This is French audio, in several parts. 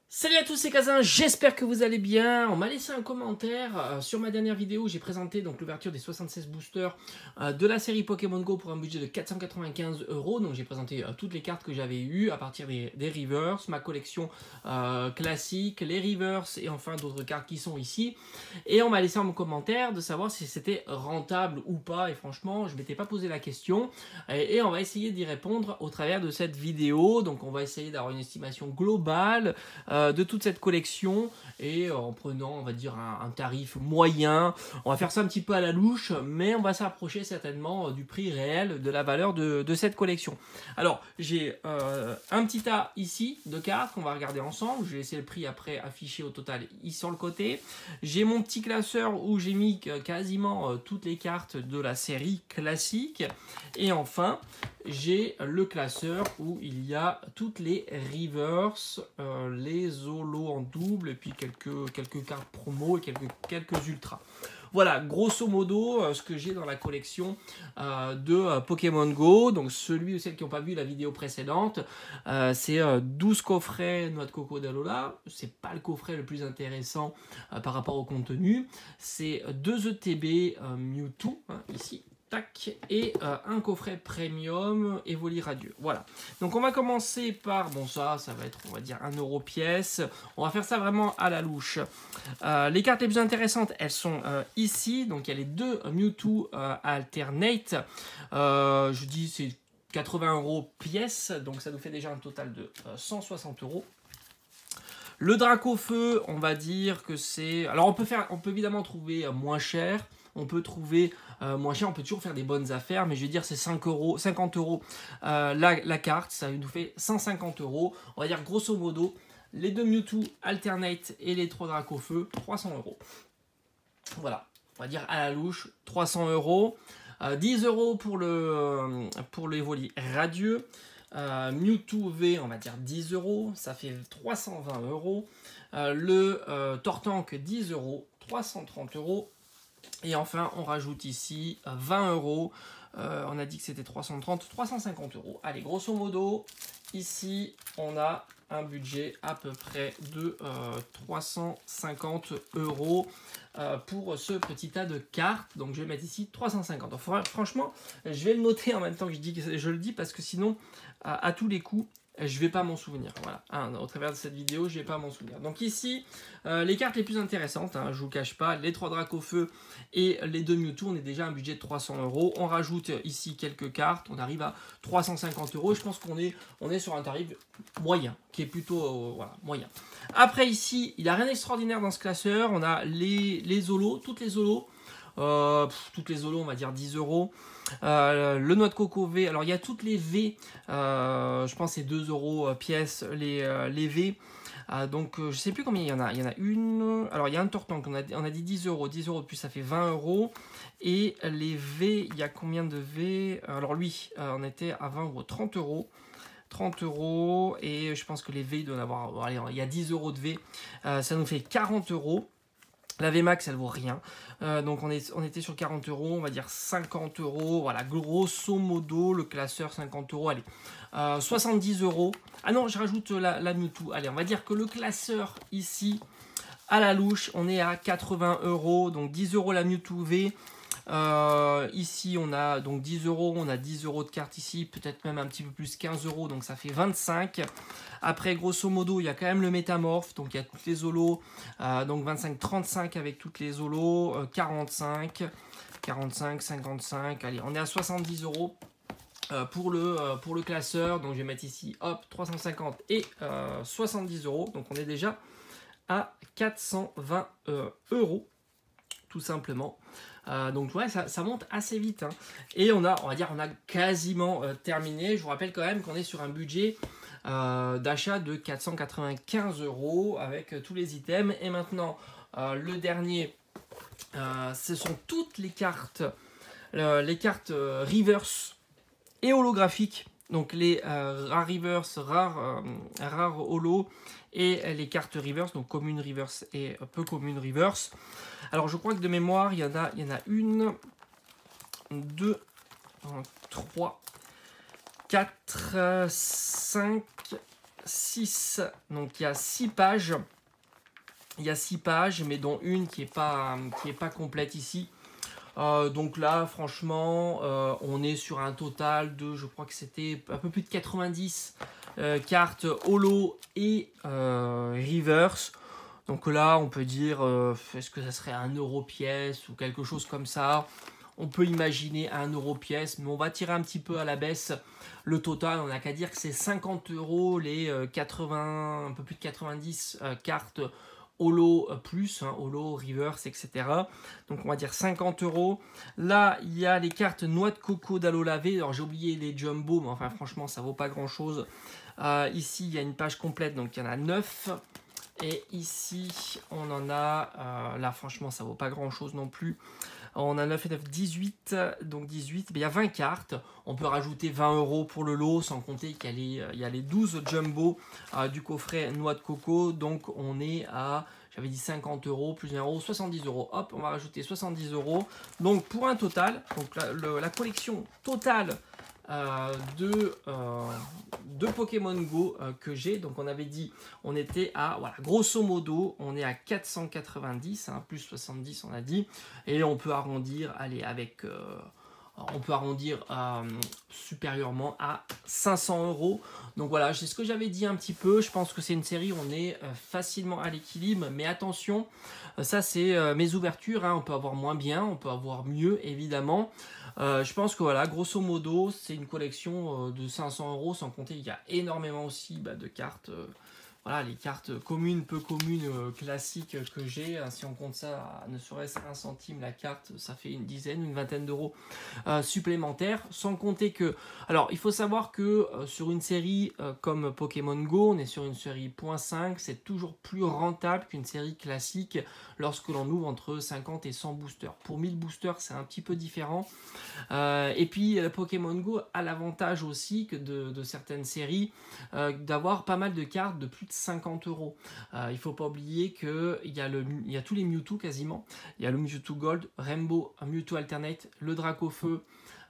Salut à tous, c'est Kazin, j'espère que vous allez bien. On m'a laissé un commentaire sur ma dernière vidéo. J'ai présenté donc l'ouverture des 76 boosters de la série Pokémon Go pour un budget de 495 €. Donc j'ai présenté toutes les cartes que j'avais eues à partir des reverse, ma collection classique, les reverse et enfin d'autres cartes qui sont ici. Et on m'a laissé un commentaire de savoir si c'était rentable ou pas. Et franchement, je ne m'étais pas posé la question. Et on va essayer d'y répondre au travers de cette vidéo. Donc on va essayer d'avoir une estimation globale de toute cette collection et en prenant on va dire un tarif moyen. On va faire ça un petit peu à la louche, mais on va s'approcher certainement du prix réel de la valeur de cette collection. Alors j'ai un petit tas ici de cartes qu'on va regarder ensemble. Je vais laisser le prix après affiché au total ici sur le côté. J'ai mon petit classeur où j'ai mis quasiment toutes les cartes de la série classique et enfin j'ai le classeur où il y a toutes les reverse, les holo en double et puis quelques cartes promo et quelques ultras. Voilà, grosso modo, ce que j'ai dans la collection de Pokémon Go. Donc celui ou celles qui n'ont pas vu la vidéo précédente, c'est 12 coffrets noix de coco d'Alola. C'est pas le coffret le plus intéressant par rapport au contenu. C'est 2 ETB Mewtwo, hein, ici. Tac, et un coffret premium Evoli Radieux. Voilà. Donc on va commencer par, bon ça va être on va dire 1 € pièce. On va faire ça vraiment à la louche. Les cartes les plus intéressantes, elles sont ici. Donc il y a les 2 Mewtwo Alternate. Je dis c'est 80 € pièce. Donc ça nous fait déjà un total de 160 €. Le Dracofeu, on va dire que c'est... Alors on peut évidemment trouver moins cher. On peut trouver moins cher, on peut toujours faire des bonnes affaires, mais je vais dire c'est 50 € la carte, ça nous fait 150 €. On va dire grosso modo, les 2 Mewtwo Alternate et les 3 Dracofeu, 300 €. Voilà, on va dire à la louche, 300 €. 10 € pour le Evoli Radieux. Mewtwo V, on va dire 10 €, ça fait 320 €. Le Tortank, 10 €, 330 €. Et enfin, on rajoute ici 20 €. On a dit que c'était 330, 350 €. Allez, grosso modo, ici, on a un budget à peu près de 350 € pour ce petit tas de cartes. Donc, je vais mettre ici 350. Donc, franchement, je vais le noter en même temps que je le dis parce que sinon, à tous les coups, je ne vais pas m'en souvenir. Voilà, hein, au travers de cette vidéo, je ne vais pas m'en souvenir. Donc ici, les cartes les plus intéressantes, hein, je ne vous cache pas, les 3 Dracofeu et les 2 Mewtwo, on est déjà à un budget de 300 €. On rajoute ici quelques cartes, on arrive à 350 €. Je pense qu'on est sur un tarif moyen, qui est plutôt voilà, moyen. Après ici, il n'y a rien d'extraordinaire dans ce classeur. On a les holos, toutes les holos. On va dire 10 €. Le noix de coco V, alors il y a toutes les V, je pense c'est 2 € pièce les V. Donc je sais plus combien il y en a. Il y en a une. Alors il y a un Tortank, on a dit 10 €. 10 € plus ça fait 20 €. Et les V, il y a combien de V? Alors lui, on était à 20 €, 30 €. 30 € et je pense que les V, il doit en avoir. Allez, il y a 10 € de V. Ça nous fait 40 €. La VMAX, elle vaut rien. Donc on était sur 40 €, on va dire 50 €. Voilà, grosso modo, le classeur 50 €. Allez, 70 €. Ah non, je rajoute la Mewtwo. Allez, on va dire que le classeur ici, à la louche, on est à 80 €. Donc 10 € la Mewtwo V. Ici on a donc 10 €, on a 10 € de carte ici, peut-être même un petit peu plus, 15 €, donc ça fait 25. Après grosso modo il y a quand même le métamorphe, donc il y a toutes les holos, donc 25, 35 avec toutes les holos, 45, 45, 55, allez on est à 70 € pour le classeur, donc je vais mettre ici hop 350 et 70 €, donc on est déjà à 420 € tout simplement. Donc ouais, ça monte assez vite. Hein. Et on va dire, on a quasiment terminé. Je vous rappelle quand même qu'on est sur un budget d'achat de 495 € avec tous les items. Et maintenant, le dernier, ce sont toutes les cartes reverse et holographiques. Donc les rares reverse, rares holo et les cartes reverse, donc commune reverse et peu commune reverse. Alors je crois que de mémoire, il y en a une, 2, 3, 4, 5, 6. Donc il y a 6 pages. Il y a 6 pages, mais dont une qui est pas complète ici. Donc là, franchement, on est sur un total de, je crois que c'était un peu plus de 90 cartes holo et reverse. Donc là, on peut dire, est-ce que ça serait 1 euro pièce ou quelque chose comme ça? On peut imaginer 1 euro pièce, mais on va tirer un petit peu à la baisse le total. On n'a qu'à dire que c'est 50 euros les 80, un peu plus de 90 cartes holo plus, hein, holo, reverse, etc. Donc on va dire 50 euros. Là, il y a les cartes noix de coco d'Halo Lavé. Alors j'ai oublié les jumbo, mais enfin franchement, ça vaut pas grand-chose. Ici, il y a une page complète, donc il y en a 9. Et ici, on en a, là franchement, ça vaut pas grand-chose non plus. On a 9 et 9, 18, donc 18, il y a 20 cartes. On peut rajouter 20 euros pour le lot, sans compter qu'il y a les 12 jumbo du coffret noix de coco. Donc on est à, j'avais dit 50 euros, plus 1 euro, 70 euros. Hop, on va rajouter 70 euros. Donc pour un total, donc la collection totale de Pokémon Go que j'ai. Donc on avait dit, on était à, voilà, grosso modo, on est à 490, hein, plus 70 on a dit. Et on peut arrondir, allez, avec... on peut arrondir supérieurement à 500 euros. Donc voilà, c'est ce que j'avais dit un petit peu. Je pense que c'est une série où on est facilement à l'équilibre. Mais attention, ça c'est mes ouvertures. Hein. On peut avoir moins bien, on peut avoir mieux évidemment. Je pense que voilà, grosso modo, c'est une collection de 500 euros. Sans compter, il y a énormément aussi de cartes. Voilà, les cartes communes, peu communes, classiques que j'ai, si on compte ça, ne serait-ce 1 centime la carte, ça fait une dizaine, une vingtaine d'euros supplémentaires. Sans compter que, alors il faut savoir que sur une série comme Pokémon Go, on est sur une série .5, c'est toujours plus rentable qu'une série classique lorsque l'on ouvre entre 50 et 100 boosters. Pour 1000 boosters, c'est un petit peu différent. Et puis Pokémon Go a l'avantage aussi que de certaines séries d'avoir pas mal de cartes de plus de 50 euros. Il ne faut pas oublier qu'il y a tous les Mewtwo quasiment. Il y a le Mewtwo Gold, Rainbow, Mewtwo Alternate, le Dracofeu,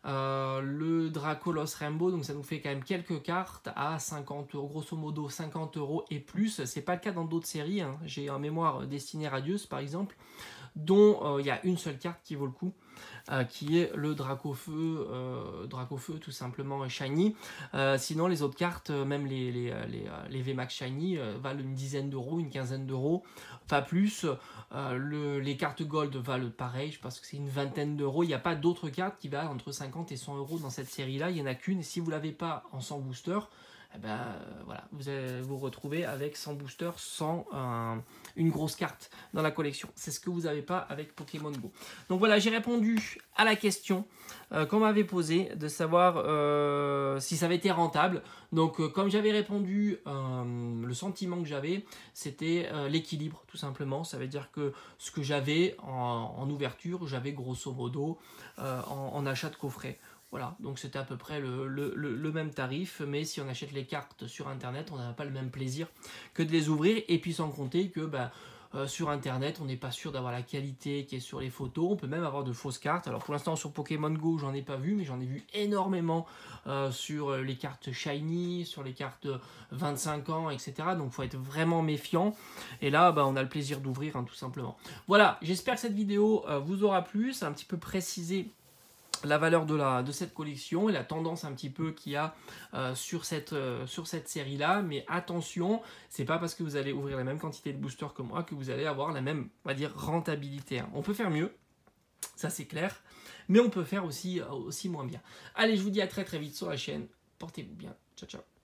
le Dracolos Rainbow, donc ça nous fait quand même quelques cartes à 50 euros, grosso modo 50 euros et plus. C'est pas le cas dans d'autres séries, hein. J'ai en mémoire Destinée Radieuse par exemple, dont il y a une seule carte qui vaut le coup, qui est le Dracofeu, tout simplement Shiny. Sinon les autres cartes, même les VMAX Shiny, valent une dizaine d'euros, une quinzaine d'euros, pas plus. Les cartes Gold valent pareil, je pense que c'est une vingtaine d'euros. Il n'y a pas d'autres cartes qui valent entre 50 et 100 euros dans cette série-là, il n'y en a qu'une. Et si vous ne l'avez pas en 100 boosters, eh ben, voilà, vous allez vous retrouver avec 100 boosters sans une grosse carte dans la collection. C'est ce que vous n'avez pas avec Pokémon Go. Donc voilà, j'ai répondu à la question qu'on m'avait posée de savoir si ça avait été rentable. Donc comme j'avais répondu, le sentiment que j'avais, c'était l'équilibre tout simplement. Ça veut dire que ce que j'avais en ouverture, j'avais grosso modo en achat de coffret. Voilà, donc c'était à peu près le même tarif, mais si on achète les cartes sur internet, on n'a pas le même plaisir que de les ouvrir. Et puis sans compter que sur internet, on n'est pas sûr d'avoir la qualité qui est sur les photos. On peut même avoir de fausses cartes. Alors pour l'instant sur Pokémon Go, j'en ai pas vu, mais j'en ai vu énormément sur les cartes Shiny, sur les cartes 25 ans, etc. Donc il faut être vraiment méfiant. Et là, on a le plaisir d'ouvrir, hein, tout simplement. Voilà, j'espère que cette vidéo vous aura plu. C'est un petit peu précisé la valeur de cette collection et la tendance un petit peu qu'il y a sur cette série là, mais attention, c'est pas parce que vous allez ouvrir la même quantité de boosters que moi que vous allez avoir la même, on va dire, rentabilité, hein. On peut faire mieux, ça c'est clair, mais on peut faire aussi moins bien. Allez, je vous dis à très très vite sur la chaîne, portez-vous bien, ciao ciao.